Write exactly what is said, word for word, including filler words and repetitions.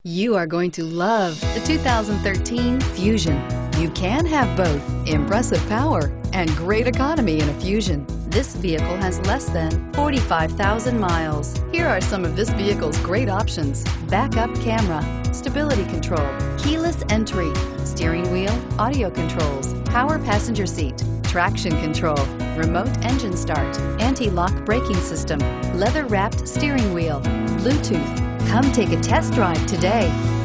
You are going to love the two thousand thirteen Fusion. You can have both impressive power and great economy in a Fusion. This vehicle has less than forty-five thousand miles. Here are some of this vehicle's great options: backup camera, stability control, keyless entry, steering wheel audio controls, power passenger seat, traction control, remote engine start, anti-lock braking system, leather-wrapped steering wheel, Bluetooth. Come take a test drive today.